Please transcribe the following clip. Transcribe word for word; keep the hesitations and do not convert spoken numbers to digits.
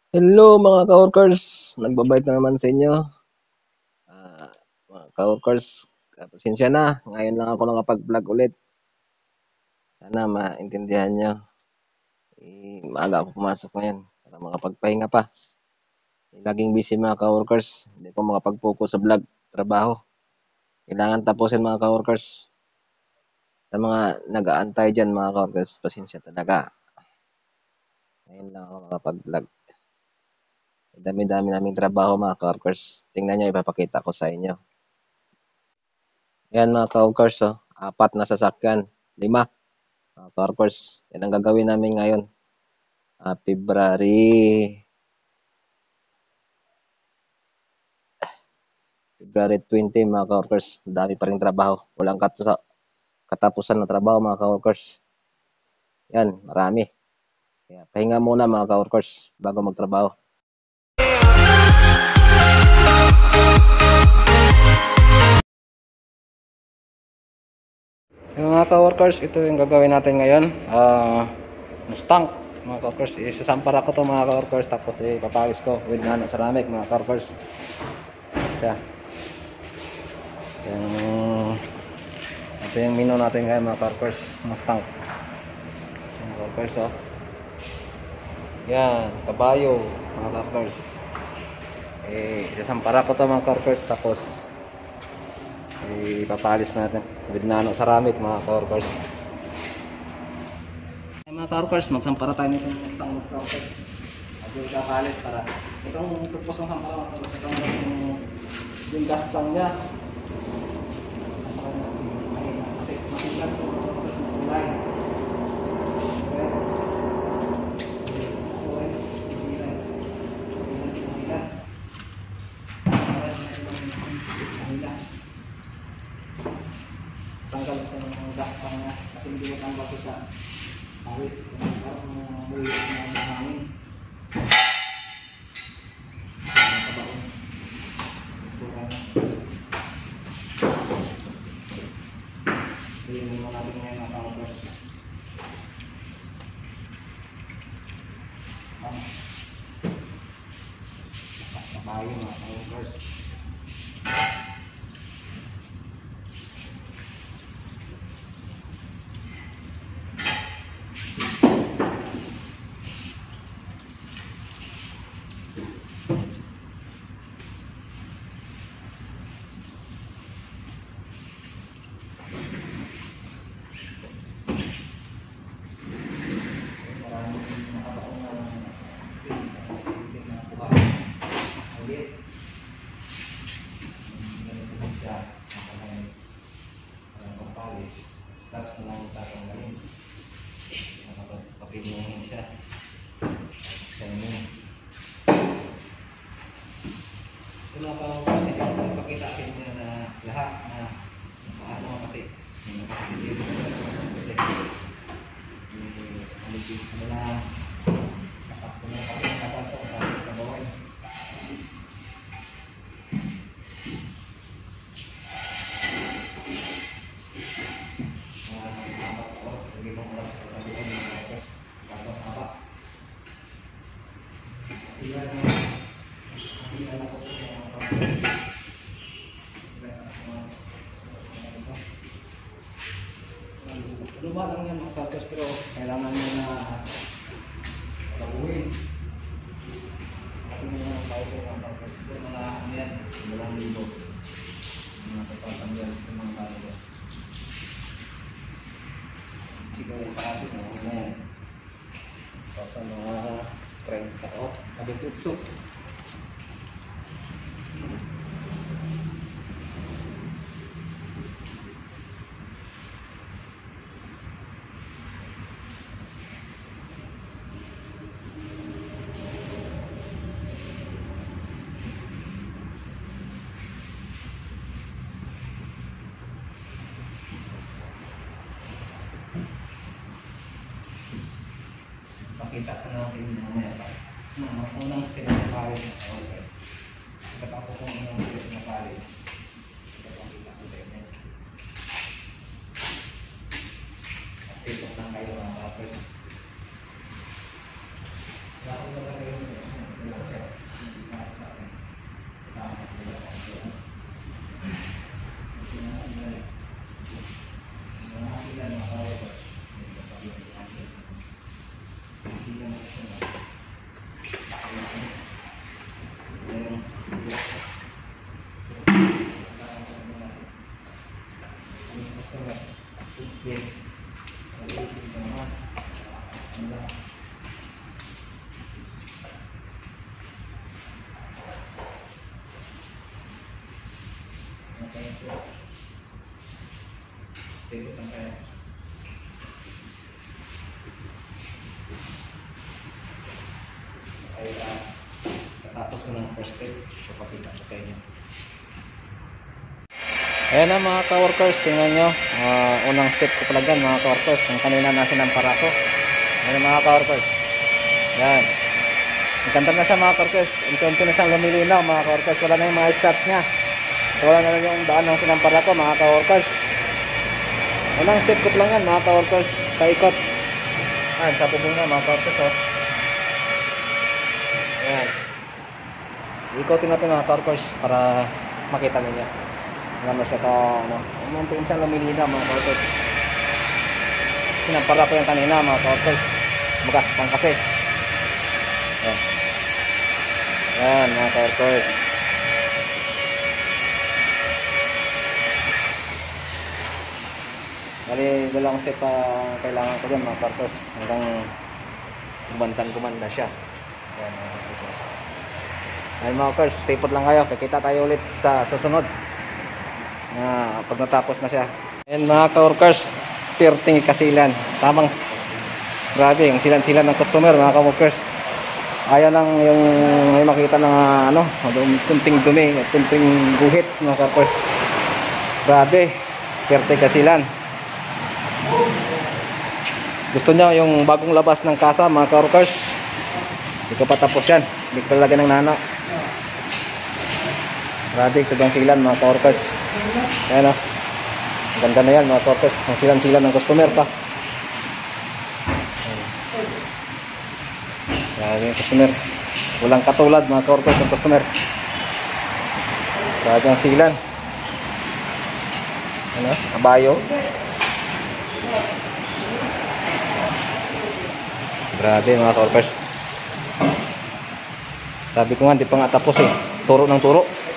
Hello mga ka-workers, nagbabait na naman sa inyo. Ah, mga ka-workers, ah, pasensya na, ngayon lang ako nakapag-vlog ulit. Sana maintindihan nyo. Eh, maaga ako pumasok ngayon para makapagpahinga pa. Eh, laging busy mga ka-workers, hindi ko makapag-focus sa vlog, trabaho. Kailangan tapusin mga ka-workers. Sa mga nag-aantay dyan mga ka-workers, pasensya talaga. Ngayon lang ako nakapag-vlog. Dami-dami naming trabaho mga ka-workers. Tingnan nyo, ipapakita ko sa inyo. Ayan mga ka-workers, oh, apat na sasakyan, lima. Mga ka-workers, yan ang gagawin namin ngayon. Uh, February, February twenty mga ka-workers. Dami pa rin trabaho. Walang kat- katapusan na trabaho mga ka-workers. Yan, marami. Kaya pahinga muna mga ka-workers bago magtrabaho. Yung mga ka-workers, ito yung gagawin natin ngayon. Uh, Mustang, mga ka-workers. Isasampara ko to mga ka-workers. Tapos ipapawis ko with nano ceramic mga ka-workers. Siya. Yung, ito yung menu natin ngayon mga ka-workers. Mustang. Mga ka-workers, oh. Yan, kabayo mga ka-workers. Eh, isasampara ko to mga ka-workers. Tapos ipapalis natin with nano ceramic mga ka-workers. Ay mga ka-workers, magsampara tayo nito ng Mustang mga ka-workers. At yung ipapalis para itong purpose ng sampara mga ka-workers, itong yung gas lang niya. Kasi makikita ko mga ka-workers ng kulay. Tanggal ito ng gas pang niya kasi hindi mo tanggal ito sa awit parang muli ng hangin nakabaon tura na hindi mo natin ngayon ang powders nakabayo mga powders. Tapos na lang tatanggalin. Nakapagpapilingin siya. Siya yun. Ito na pa kasi ipakita sa inyo na lahat na paano kasi kasi ano na nakapag na kasi nakapantok tapos nagawin. Luma lang yan mga kapos pero kailangan nyo na tabuhin. Ako nyo na ang tao ko mga kapos ito mga ano yan, dalawang libo. Mga kapatang yan, ito mga tao ko. Siguro sa atin, ano na yan. Kapag mga trenta o, nabitutso. Pakita ko na sa inyo mamaya pa. Ang unang step na palis na process. Ikat ako kung unang step na palis. Ikat ang kita ko sa inyo. Titok lang kayo mga kapers. Bakit ba kayo Ikot lang tayo. Ay, uh, natapos ko ng first step. Papakita ko sa inyo. Ayan na mga ka-workers, tingnan nyo. Uh, unang step ko pala dyan mga ka-workers. Yung kanina nasa nampara ko. Ayan mga ka-workers. Ayan. Nagkanta na siya mga ka-workers. Unti-unti na siyang lumilinaw mga ka-workers. Wala na yung mga scratch niya. Wala na yung daan ng sinampara ko mga ka-workers. Unang step ko lang yan mga ka-workers. Paikot. Ayan, sa bubong na mga ka-workers. Oh. Ayan. Ikotin natin mga ka-workers para makita ninyo. Ano siya ka, ano. Umuntiin siyang lumilinaw mga ka-workers. Sinampara ko yung kanina mga ka-workers. Magaspang kasi. Ayan. Ayan mga ka-workers. Bali, dalawang step pa kailangan ko dyan mga ka-workers. Hanggang kumandang-kumanda siya. Ayan mga ka-workers. Ayan mga ka-workers, tipod lang kayo. Kikita tayo ulit sa susunod. Ah, pag natapos na siya. Ayan mga ka-workers, thirty kasilan. Tamang, grabe, yung silan-silan ng customer mga ka-workers. Ayaw lang yung may makita na ano, kunting dumi, kunting guhit mga ka-workers. Grabe, thirty kasilan. Gusto niya yung bagong labas ng kasa mga ka-workers. Hindi ko pa tapos yan. Hindi ko palagyan ng nana. Grabe, sobrang silan mga ka-workers. Ayan o. Ganda na yan mga ka-workers. Ang silan-silan ng customer pa. Grabe yung customer. Walang katulad mga ka-workers ng customer. Grabe ang silan. Ano? Kabayo. Grabe mga ka-workers. Sabi ko nga, di pa nga tapos eh. Turo ng turo.